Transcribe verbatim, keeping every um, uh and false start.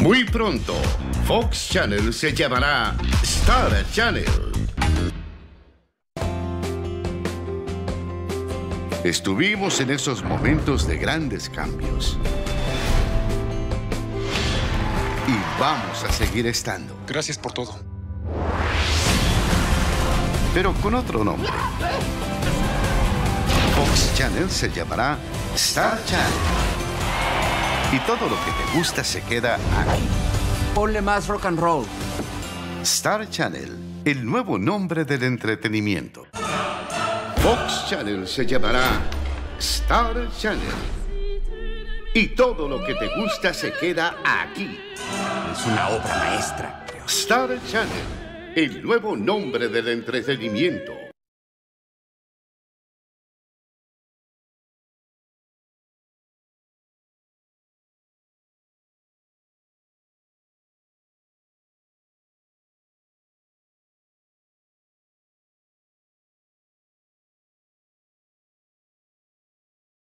Muy pronto, Fox Channel se llamará Star Channel. Estuvimos en esos momentos de grandes cambios. Y vamos a seguir estando. Gracias por todo. Pero con otro nombre. Fox Channel se llamará Star Channel. Y todo lo que te gusta se queda aquí. Ponle más rock and roll. Star Channel, el nuevo nombre del entretenimiento. Fox Channel se llamará Star Channel. Y todo lo que te gusta se queda aquí. Es una obra maestra. Star Channel, el nuevo nombre del entretenimiento.